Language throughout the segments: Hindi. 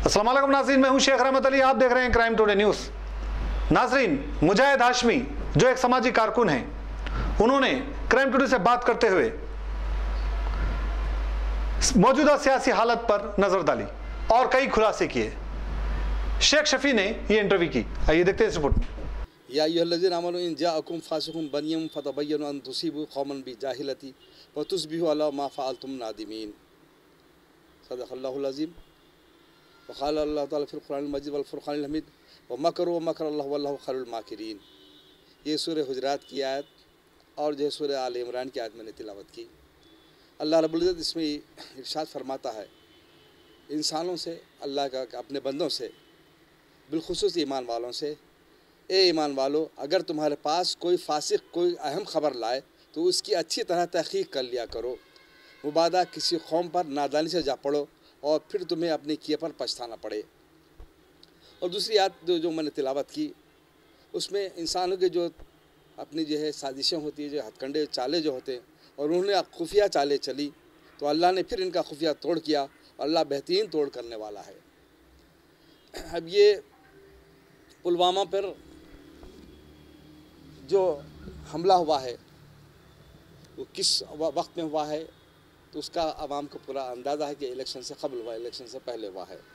अस्सलाम वालेकुम नाज़रीन, मैं हूं शेख रहमत अली। आप देख रहे हैं क्राइम टुडे न्यूज़। नाज़रीन, मुजाहिद हाशमी जो एक समाजी कारकुन हैं, उन्होंने क्राइम टुडे से बात करते हुए मौजूदा सियासी हालत पर नजर डाली और कई खुलासे किए। शेख शफी ने यह इंटरव्यू की, आइए देखते हैं इस रिपोर्ट में। या अय्युहल्लज़ीना आमनू इन जाअकुम फासिकुम बनिय्युम फतबय्यनु अन तुसीबू कौमन बिजाहिलती फतुस्बिहू अला मा फ़अलतुम नादिमीन। सदक़ल्लाहुल अज़ीम। वक़ाल अल्लाह ताला फ़िल क़ुरआनिल मजीद वल फ़ुरक़ानिल हमीद व मकरू व मकर अल्लाहु वल्लाहु खैरुल माकिरीन। ये सूरह हुजरात की आयत और जो सूरह आल इमरान की आयत मैंने तिलावत की। अल्लाह रब्बुल इज़्ज़त इसमें इरशाद फरमाता है, इंसानों से, अल्लाह का अपने बंदों से, बिलखुसूस ईमान वालों से, ए ईमान वालो, अगर तुम्हारे पास कोई फासिक कोई अहम ख़बर लाए तो उसकी अच्छी तरह तहक़ीक़ कर लिया करो। मुबादा किसी कौम पर नादानी से जा पड़ो और फिर तुम्हें अपने किए पर पछताना पड़े। और दूसरी आयत जो मैंने तिलावत की, उसमें इंसानों के जो अपनी जो है साजिशें होती है, जो हथकंडे चालें जो होते हैं, और उन्होंने खुफिया चालें चली तो अल्लाह ने फिर इनका खुफिया तोड़ किया। अल्लाह बेहतरीन तोड़ करने वाला है। अब ये पुलवामा पर जो हमला हुआ है वो किस वक्त में हुआ है, तो उसका आवाम को पूरा अंदाज़ा है कि इलेक्शन से कबल हुआ, इलेक्शन से पहले हुआ है।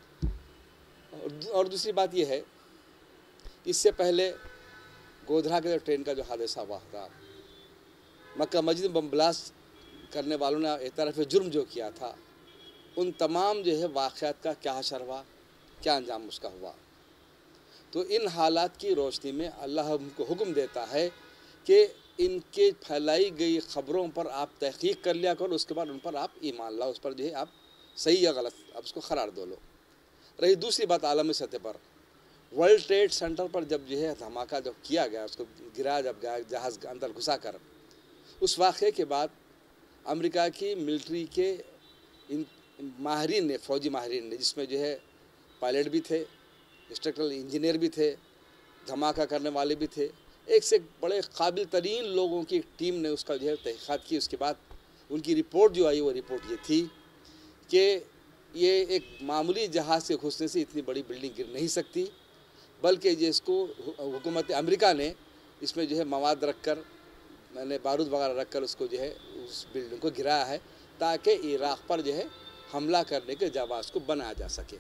और दूसरी बात यह है, इससे पहले गोधरा के ट्रेन का जो हादसा हुआ था, मक्का मस्जिद में बम ब्लास्ट करने वालों ने एक तरफ जुर्म जो किया था, उन तमाम जो है वाक़यात का क्या हशर हुआ, क्या अंजाम उसका हुआ। तो इन हालात की रोशनी में अल्लाह हमको हुक्म देता है कि इनके फैलाई गई ख़बरों पर आप तहक़ीक़ कर लिया करो, उसके बाद उन पर आप ईमान लाओ, उस पर जो है आप सही या गलत आप उसको करार दो लो। रही दूसरी बात, आलमी सतह पर वर्ल्ड ट्रेड सेंटर पर जब जो है धमाका जब किया गया, उसको गिराया जब गया जहाज़ के अंदर घुसा कर, उस वाक़े के बाद अमेरिका की मिलिट्री के इन माहिरीन ने, फ़ौजी माहिरीन ने, जिसमें जो है पायलट भी थे, स्ट्रक्चरल इंजीनियर भी थे, धमाका करने वाले भी थे, एक से एक बड़े काबिल तरीन लोगों की टीम ने उसका जो है तहक़ीक़ात की। उसके बाद उनकी रिपोर्ट जो आई, वो रिपोर्ट ये थी कि ये एक मामूली जहाज़ से घुसने से इतनी बड़ी बिल्डिंग गिर नहीं सकती, बल्कि जिसको हुकूमत अमेरिका ने इसमें जो है मवाद रख कर, मैंने बारूद वगैरह रख कर उसको जो है उस बिल्डिंग को गिराया है ताकि इराक़ पर जो है हमला करने के जवाब को बनाया जा सके।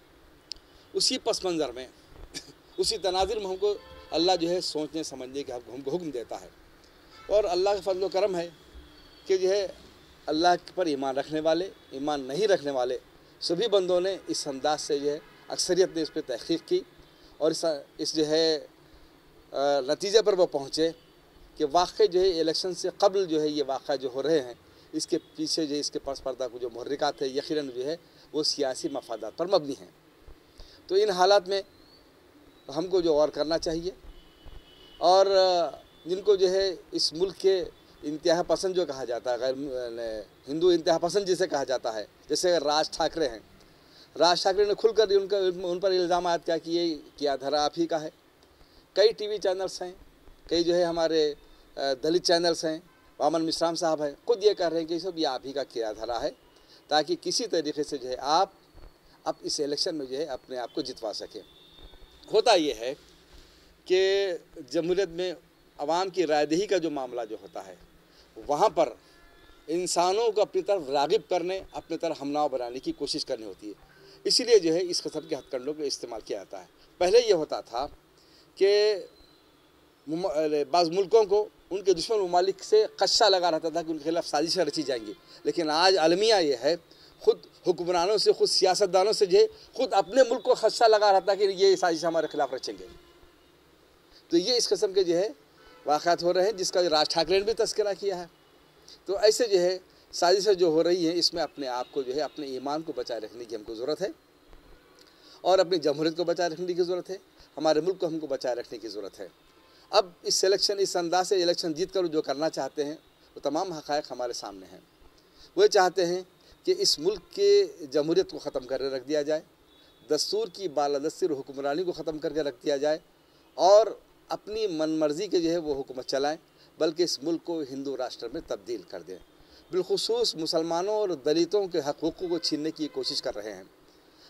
उसी पस मंज़र में उसी तनाज़ुर में हमको अल्लाह जो है सोचने समझने के हमको हुक्म देता है। और अल्लाह का फजल व करम है कि जो है अल्लाह पर ईमान रखने वाले, ईमान नहीं रखने वाले सभी बंदों ने इस अंदाज से जो है अक्सरियत ने इस पर तहक़ीक़ की और इस जो है नतीजे पर वो पहुँचे कि वाक़ई जो है इलेक्शन से कबल जो है ये वाक़ा जो हो रहे हैं, इसके पीछे जो है इसके पस पर्दा को जो मुहर्रिकात है, यकीनन जो है वो सियासी मफादात पर मबनी हैं। तो इन हालात में हमको जो और करना चाहिए, और जिनको जो है इस मुल्क के इंतहा पसंद जो कहा जाता है, गैर हिंदू इंतहा पसंद जिसे कहा जाता है, जैसे राज ठाकरे हैं, राज ठाकरे ने खुलकर उन पर इल्ज़ाम आयद किया कि ये किया धरा आप ही का है। कई टीवी चैनल्स हैं, कई जो है हमारे दलित चैनल्स हैं, वामन मिश्राम साहब हैं, खुद ये कह रहे हैं कि सब ये आप ही का किया धरा है, ताकि किसी तरीके से जो है आप अब इस इलेक्शन में जो है अपने आप को जितवा सकें। होता ये है कि जमहूरियत में अवाम की रायदही का जो मामला जो होता है, वहाँ पर इंसानों को अपनी तरफ राग़िब करने, अपनी तरफ हमनाव बनाने की कोशिश करनी होती है। इसीलिए जो है इस किस्म के हथकंडों का इस्तेमाल किया जाता है। पहले ये होता था कि बाज़ मुल्कों को उनके दुश्मन ममालिक से खदशा लगा रहता था कि उनके खिलाफ साजिशें रची जाएंगी, लेकिन आज अलमिया ये है, ख़ुद हुक्मरानों से, ख़ुद सियासतदानों से जो है ख़ुद अपने मुल्क को खदशा लगा रहता है कि ये साजिश हमारे खिलाफ रचेंगे। तो ये इस किस्म के जो है वाक़यात हो रहे हैं, जिसका राज ठाकरे ने भी तज़किरा किया है। तो ऐसे जो है साजिशें जो हो रही हैं, इसमें अपने आप को जो है अपने ईमान को बचाए रखने की हमको ज़रूरत है, और अपनी जमहूरियत को बचाए रखने की ज़रूरत है, हमारे मुल्क को हमको बचाए रखने की ज़रूरत है। अब इस सिलेक्शन, इस अंदाज से इलेक्शन जीत कर जो करना चाहते हैं, वो तमाम हक़ाइक़ हमारे सामने हैं। वो चाहते हैं कि इस मुल्क के जमहूरियत को ख़त्म करके रख दिया जाए, दस्तूर की बालादस्ती हुक्मरानी को ख़त्म करके रख दिया जाए, और अपनी मनमर्ज़ी के जो है वो हुकूमत चलाएँ, बल्कि इस मुल्क को हिंदू राष्ट्र में तब्दील कर दें। बिलखुसूस मुसलमानों और दलितों के हक़ूक़ों को छीनने की कोशिश कर रहे हैं।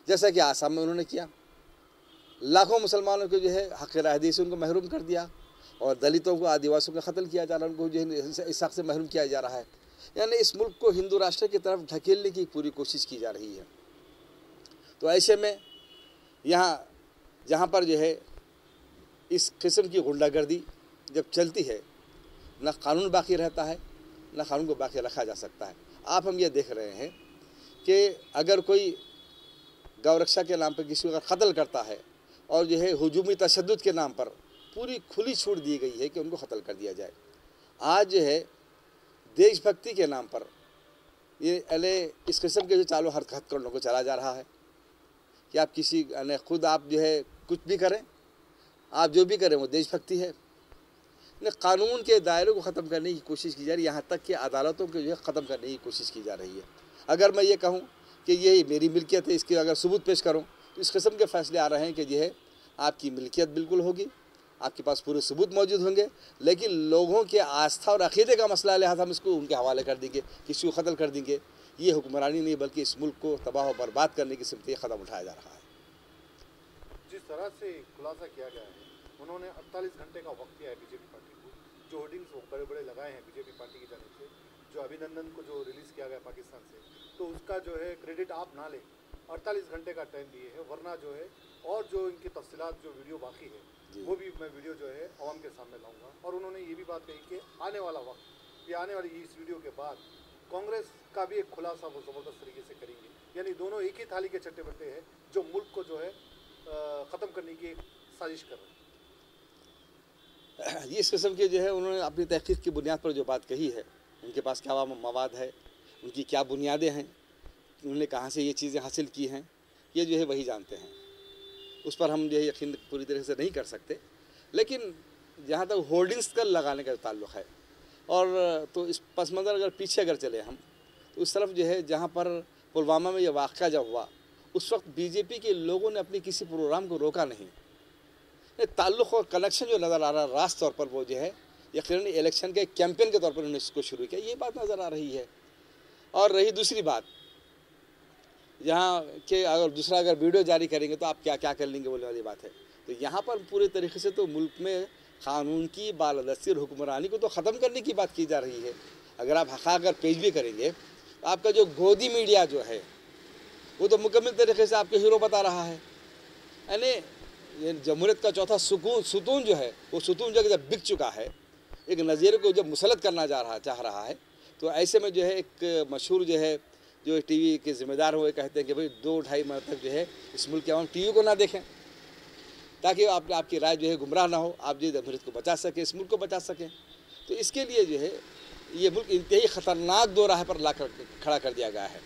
जैसा कि आसाम में उन्होंने किया। लाखों मुसलमानों को जो है हक़ राहदरी से उनको महरूम कर दिया और दलितों को, आदिवासियों को कत्ल किया जा रहा है, उनको जो है इस हक़ से महरूम किया जा रहा है। यानी इस मुल्क को हिंदू राष्ट्र की तरफ ढकेलने की पूरी कोशिश की जा रही है। तो ऐसे में यहाँ जहाँ पर जो है इस किस्म की गुंडागर्दी जब चलती है, न कानून बाकी रहता है, न कानून को बाकी रखा जा सकता है। आप हम ये देख रहे हैं कि अगर कोई गौरक्षा के नाम पर किसी को अगर कत्ल करता है और जो है हुजूमी तशद्दुद के नाम पर पूरी खुली छूट दी गई है कि उनको कत्ल कर दिया जाए। आज जो है देशभक्ति के नाम पर ये इस किस्म के जो चालू हथकंडों को चला जा रहा है कि आप किसी खुद आप जो है कुछ भी करें, आप जो भी करें वो देशभक्ति है। कानून के दायरे को ख़त्म करने की कोशिश की जा रही है, यहाँ तक कि अदालतों को जो है ख़त्म करने की कोशिश की जा रही है। अगर मैं ये कहूँ कि ये मेरी मिल्कियत है, इसकी अगर सबूत पेश करूँ तो इस किस्म के फैसले आ रहे हैं कि जो है आपकी मिल्कियत बिल्कुल होगी, आपके पास पूरे सबूत मौजूद होंगे, लेकिन लोगों के आस्था और अक़ीदे का मसला है, लिहाजा हम इसको उनके हवाले कर देंगे, किसी को कत्ल कर देंगे। ये हुक्मरानी नहीं बल्कि इस मुल्क को तबाह और बर्बाद करने की सिमत कदम उठाया जा रहा है। जिस तरह से खुलासा किया गया है, उन्होंने 48 घंटे का वक्त दिया है बीजेपी पार्टी को। जो होर्डिंग्स बड़े बड़े लगाए हैं बीजेपी पार्टी की जानिब से, जो अभिनंदन को जो रिलीज़ किया गया पाकिस्तान से, तो उसका जो है क्रेडिट आप ना लें। 48 घंटे का टाइम दिए है, वरना जो है और जो इनकी तफसीलात जो वीडियो बाकी है वो भी मैं वीडियो जो है आवाम के सामने लाऊंगा। और उन्होंने ये भी बात कही कि आने वाला वक्त, ये आने वाली इस वीडियो के बाद कांग्रेस का भी एक खुलासा वो ज़बरदस्त तरीके से करेंगे। यानी दोनों एक ही थाली के चट्टे बट्टे हैं जो मुल्क को जो है ख़त्म करने की साजिश कर रहे हैं। ये इस किस्म के जो है उन्होंने अपनी तहकीक की बुनियाद पर जो बात कही है, उनके पास क्या मवाद है, उनकी क्या बुनियादें हैं, उन्होंने कहाँ से ये चीज़ें हासिल की हैं, ये जो है वही जानते हैं। उस पर हम जो है यकीन पूरी तरह से नहीं कर सकते। लेकिन जहाँ तक होर्डिंग्स का लगाने का ताल्लुक़ है, और तो इस पस मंज़र अगर पीछे अगर चले हम तो उस तरफ जो है जहाँ पर पुलवामा में यह वाक़या जब हुआ उस वक्त बीजेपी के लोगों ने अपने किसी प्रोग्राम को रोका नहीं। ताल्लुक़ और कनेक्शन जो नज़र आ रहा है रास तौर पर वो जो है यकीनन इलेक्शन के कैंपेन के तौर पर उन्होंने इसको शुरू किया, ये बात नज़र आ रही है। और रही दूसरी बात, यहाँ के अगर वीडियो जारी करेंगे तो आप क्या क्या कर लेंगे बोलने वाली बात है। तो यहाँ पर पूरे तरीके से तो मुल्क में क़ानून की बालादस्ती और हुक्मरानी को तो ख़त्म करने की बात की जा रही है। अगर आप हक़ाक़ अगर पेश भी करेंगे तो आपका जो गोदी मीडिया जो है वो तो मुकम्मल तरीके से आपके हीरो बता रहा है। यानी ये जमहूरियत का चौथा सुतून जो है वो सुतून जो जब बिक चुका है, एक नज़ीरे को जब मुसलत करना चाह रहा है, तो ऐसे में जो है एक मशहूर जो है जो टीवी के ज़िम्मेदार हुए कहते हैं कि भाई 2-2.5 माह तक जो है इस मुल्क के आवाम टीवी को ना देखें, ताकि आपकी राय जो है गुमराह ना हो, आप जो जमहूरियत को बचा सकें, इस मुल्क को बचा सकें। तो इसके लिए जो है ये मुल्क इंतहाई ख़तरनाक दो राह पर ला कर खड़ा कर दिया गया है।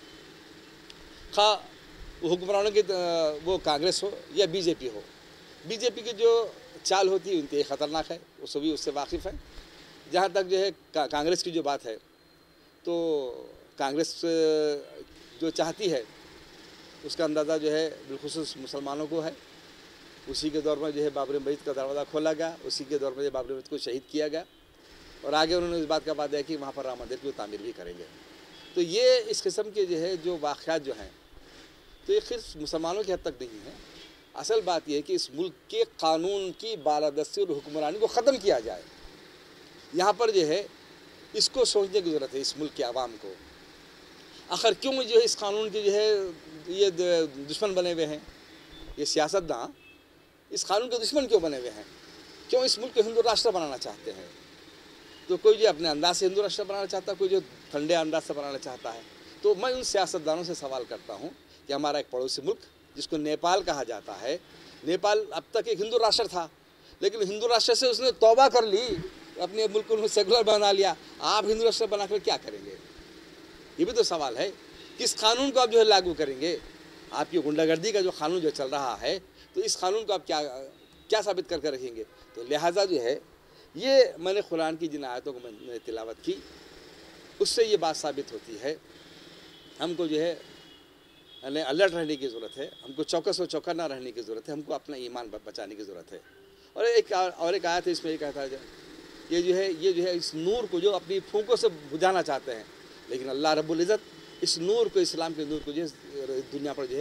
खा हुक्मरानों की वो कांग्रेस हो या बीजेपी हो, बीजेपी की जो चाल होती है इंतहाई ख़तरनाक है, वो सभी उससे वाकिफ़ हैं। जहाँ तक जो है कांग्रेस की जो बात है, तो कांग्रेस जो चाहती है उसका अंदाज़ा जो है बिलखुसूस मुसलमानों को है। उसी के दौर में जो है बाबरी मस्जिद का दरवाज़ा खोला गया, उसी के दौर में बाबरी मस्जिद को शहीद किया गया, और आगे उन्होंने इस बात का वादा है कि वहाँ पर राम मंदिर की तामीर भी करेंगे। तो ये इस किस्म के जो है जो वाक़यात जो हैं, तो ये सिर्फ मुसलमानों की हद तक नहीं है। असल बात यह है कि इस मुल्क के कानून की बालादस्ती और हुक्मरानी को ख़त्म किया जाए। यहाँ पर जो है इसको सोचने की ज़रूरत है इस मुल्क के आवाम को। आखिर क्यों जो है इस कानून के जो है ये दुश्मन बने हुए हैं, ये सियासतदान इस कानून के दुश्मन क्यों बने हुए हैं, क्यों इस मुल्क को हिंदू राष्ट्र बनाना चाहते हैं। तो कोई जो अपने अंदाज से हिंदू राष्ट्र बनाना चाहता है, कोई जो ठंडे अंदाज से बनाना चाहता है। तो मैं उन सियासतदानों से सवाल करता हूँ कि हमारा एक पड़ोसी मुल्क जिसको नेपाल कहा जाता है, नेपाल अब तक एक हिंदू राष्ट्र था, लेकिन हिंदू राष्ट्र से उसने तौबा कर ली, अपने मुल्क को सेकुलर बना लिया। आप हिंदू राष्ट्र बनाकर क्या करेंगे, ये भी तो सवाल है। किस कानून को आप जो है लागू करेंगे। आपकी गुंडागर्दी का जो कानून जो चल रहा है, तो इस कानून को आप क्या साबित करके रखेंगे। तो लिहाजा जो है ये मैंने कुरान की जिन आयतों को मैंने तिलावत की, उससे ये बात साबित होती है हमको जो है अलर्ट रहने की ज़रूरत है, हमको चौकस और चौकन्ना रहने की ज़रूरत है, हमको अपना ईमान बचाने की ज़रूरत है। और एक आयत है, इसमें ये कहता है ये जो है इस नूर को जो अपनी फूंकों से बुझाना चाहते हैं, लेकिन अल्लाह रब्बुल इज़्ज़त इस नूर को, इस्लाम के नूर को जो है दुनिया पर जो है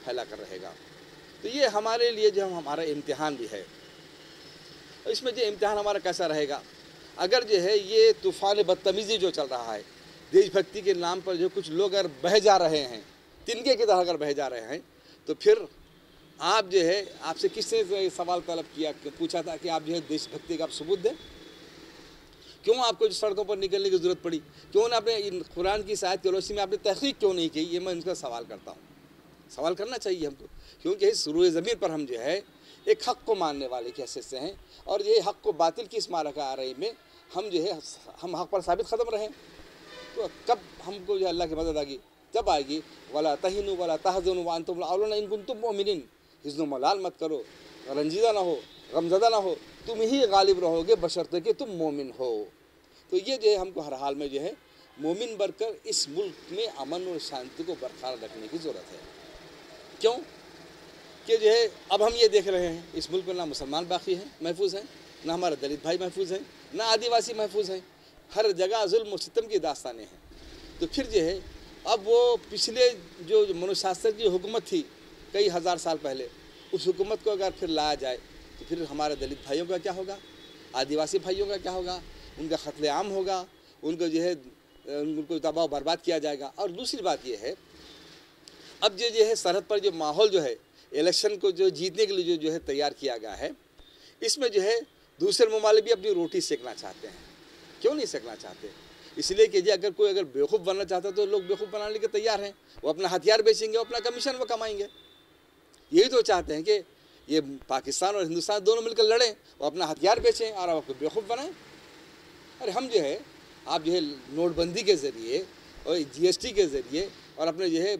फैला कर रहेगा। तो ये हमारे लिए जो हमारा इम्तिहान भी है। इसमें जो इम्तिहान हमारा कैसा रहेगा, अगर जो है ये तूफ़ान बदतमीज़ी जो चल रहा है, देशभक्ति के नाम पर जो कुछ लोग अगर बह जा रहे हैं, तिनके की तरह अगर बह जा रहे हैं, तो फिर आप जो है, आपसे किसने सवाल तलब किया, पूछा था कि आप जो है देशभक्ति का आप सबूत दें? क्यों आपको सड़कों पर निकलने की ज़रूरत पड़ी? क्यों ना आपने इन कुरान की आयत की रोशनी में आपने तहकीक क्यों नहीं की? ये मैं इनका सवाल करता हूँ। सवाल करना चाहिए हमको, क्योंकि इस रूए ज़मीन पर हम जो है एक हक़ को मानने वाले की हैसियत से हैं, और ये हक़ को बातिल की इस मारका आ रही में हम जो है हम हक़ पर साबित ख़त्म रहें। तो कब हमको जो अल्लाह की मदद आएगी? जब आएगी, वला तहिनु वला तहज़नु व अंतुम अल-अअलौना इन कुंतुम मुमिनीन, हिज़्न मलाल मत करो, रंजीदा ना हो, गमज़दा ना हो, तुम ही गालिब रहोगे बशर्ते कि तुम मोमिन हो। तो ये जो है हमको हर हाल में जो है मोमिन बनकर इस मुल्क में अमन और शांति को बरकरार रखने की ज़रूरत है। क्यों कि जो है अब हम ये देख रहे हैं इस मुल्क में ना मुसलमान बाकी हैं महफूज हैं, ना हमारे दलित भाई महफूज हैं, ना आदिवासी महफूज हैं, हर जगह जुल्म और सितम की दास्तानें हैं। तो फिर जो है अब वो पिछले जो मनुशासन की हुकूमत थी कई हज़ार साल पहले, उस हुकूमत को अगर फिर लाया जाए तो फिर हमारे दलित भाइयों का क्या होगा, आदिवासी भाइयों का क्या होगा? उनका कत्लेआम होगा, उनको जो है उनको तबाह बर्बाद किया जाएगा। और दूसरी बात ये है, अब जो है सरहद पर जो माहौल जो है इलेक्शन को जो जीतने के लिए जो है तैयार किया गया है, इसमें जो है दूसरे ममालिक भी अपनी रोटी सेकना चाहते हैं। क्यों नहीं सेकना चाहते? इसलिए कि जी अगर कोई बेवकूफ़ बनना चाहता है तो लोग बेवकूफ़ बनाने के तैयार हैं। वो अपना हथियार बेचेंगे, वो अपना कमीशन वो कमाएंगे। यही तो चाहते हैं कि ये पाकिस्तान और हिंदुस्तान दोनों मिलकर लड़ें, वो अपना हथियार बेचें और आपको बेवकूफ़ बनाएं। अरे हम जो है आप जो है नोटबंदी के ज़रिए और GST के ज़रिए और अपने जो है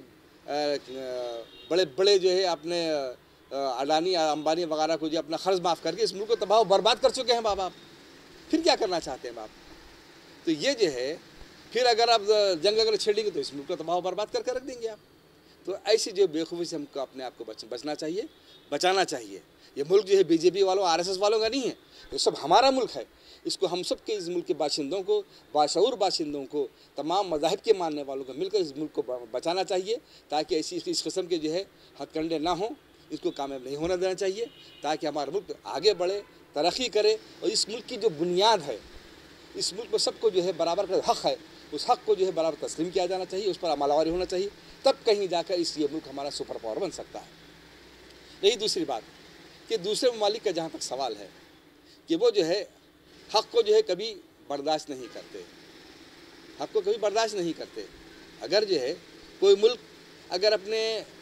बड़े बड़े जो है अपने अडानी अंबानी वगैरह को जो अपना ख़र्ज माफ़ करके इस मुल्क को तबाह बर्बाद कर चुके हैं बाप। फिर क्या करना चाहते हैं बाप? तो ये जो है फिर अगर आप जंग अगर छेड़ेंगे तो इस मुल्क को तबाह बर्बाद करके रख देंगे आप। तो ऐसी जो बेवकूफ़ी से हमको अपने आप को बचना चाहिए, बचाना चाहिए। ये मुल्क जो है BJP वालों RSS वालों का नहीं है, ये सब हमारा मुल्क है। इसको हम सब के इस मुल्क के बाशिंदों को, बाशऊर बाशिंदों को, तमाम मज़ाहिब के मानने वालों को मिलकर इस मुल्क को बचाना चाहिए, ताकि ऐसी इस किस्म के जो है हथकंडे ना हों। इसको कामयाब नहीं होने देना चाहिए, ताकि हमारा मुल्क आगे बढ़े, तरक्की करे। और इस मुल्क की जो बुनियाद है, इस मुल्क में सबको जो है बराबर का हक़ है, उस हक़ को जो है बराबर तस्लीम किया जाना चाहिए, उस पर अमलवारी होना चाहिए। तब कहीं जाकर ये मुल्क हमारा सुपर पावर बन सकता है। यही दूसरी बात कि दूसरे ममालिक का जहाँ तक सवाल है कि वो जो है हक़ को जो है कभी बर्दाश्त नहीं करते, हक़ को कभी बर्दाश्त नहीं करते। अगर जो है कोई मुल्क अगर अपने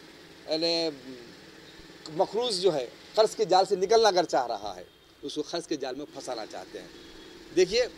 मखरूज़ जो है क़र्ज़ के जाल से निकलना अगर चाह रहा है, उसको क़र्ज़ के जाल में फंसाना चाहते हैं। देखिए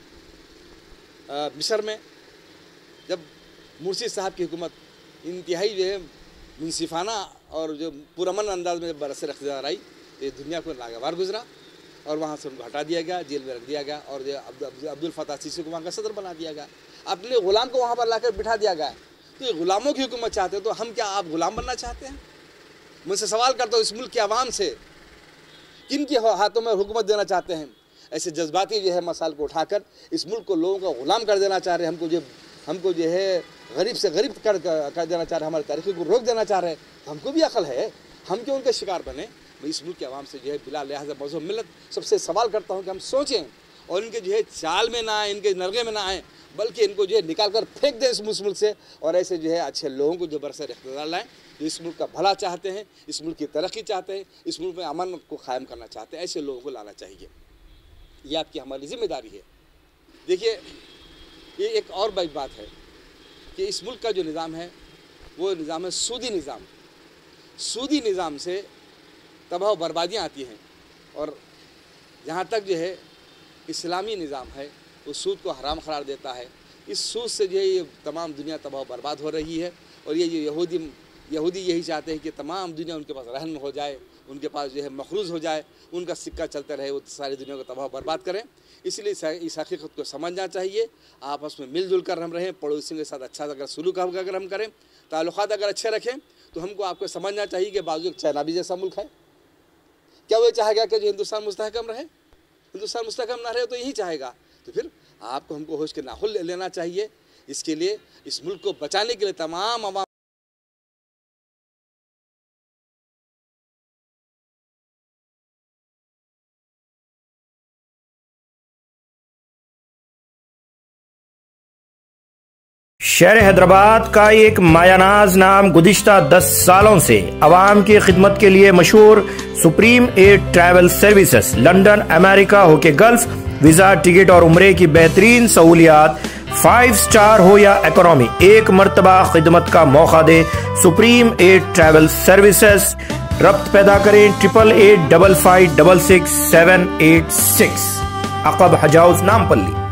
मिस्र में जब मुर्शी साहब की हुकूमत इंतहाई जो है मुनसिफाना और जो पुरअमन अंदाज में बरसर इख्तियार आई, तो ये दुनिया को नागवार गुजरा और वहाँ से उनको हटा दिया गया, जेल में रख दिया गया और जो अब्दुल फताह सीसी को वहाँ का सदर बना दिया गया। अपने ग़ुलाम को वहाँ पर लाकर बिठा दिया गया। तो ये ग़ुलामों की हुकूमत चाहते हैं, तो हम क्या आप ग़ुलाम बनना चाहते हैं? मुझसे सवाल करता हूँ, इस मुल्क के अवाम से किन के हाथों में हुकूमत देना चाहते हैं? ऐसे जज्बाती जो है मसाइल को उठाकर इस मुल्क को लोगों का ग़ुलाम कर देना चाह रहे हैं। हमको जो है गरीब से गरीब कर देना चाह रहे हैं, हमारी तारीख़ को रोक देना चाह रहे हैं। तो हमको भी अकल है, हम क्यों उनके शिकार बने? मैं इस मुल्क के अवाम से जो है बिला लिहाजा मज़हब मिलत सबसे सवाल करता हूँ कि हम सोचें और इनके जो है चाल में ना आए, इनके नरगे में ना आएँ, बल्कि इनको जो है निकाल कर फेंक दें इस मुल्क से। और ऐसे जो है अच्छे लोगों को जो बरसर इख्तियार लाएँ, जो इस मुल्क का भला चाहते हैं, इस मुल्क की तरक्की चाहते हैं, इस मुल्क में अमन को कायम करना चाहते हैं, ऐसे लोगों को लाना चाहिए। ये आपकी हमारी ज़िम्मेदारी है। देखिए ये एक और बड़ी बात है कि इस मुल्क का जो निज़ाम है वो निज़ाम है सूदी निज़ाम। सूदी निज़ाम से तबाह बर्बादियाँ आती हैं। और जहाँ तक जो है इस्लामी निज़ाम है वो सूद को हराम करार देता है। इस सूद से जो है ये तमाम दुनिया तबाह बर्बाद हो रही है। और ये यहूदी यही चाहते हैं कि तमाम दुनिया उनके पास रहन हो जाए, उनके पास जो है मखरूज़ हो जाए, उनका सिक्का चलता रहे, वो सारी दुनिया को तबाह बर्बाद करें। इसलिए इस हकीकत को समझना चाहिए, आपस में मिलजुल कर हम रहें, पड़ोसियों के साथ अच्छा अगर सलूक अगर हम करें, ताल्लुकात अगर अच्छे रखें, तो हमको आपको समझना चाहिए कि बाजू चाइना भी जैसा मुल्क है। क्या वो चाहेगा कि जो हिंदुस्तान मुस्तहकम रहे? हिंदुस्तान मुस्तहकम ना रहे तो यही चाहेगा। तो फिर आपको हमको होश के नाखुन लेना चाहिए। इसके लिए इस मुल्क को बचाने के लिए तमाम शहर हैदराबाद का एक मायानाज नाम गुज़िश्ता 10 सालों से आवाम की खिदमत के लिए मशहूर supreme aid travel services London, America होके गल्फ, वीजा, टिकट और उम्रे की बेहतरीन सहूलियात 5 स्टार हो या इकोनॉमी, एक मर्तबा खिदमत का मौका दे। सुप्रीम एड ट्रैवल सर्विसेज, रब्त पैदा करें 8885566786। अकब हज हाउस, नामपल्ली।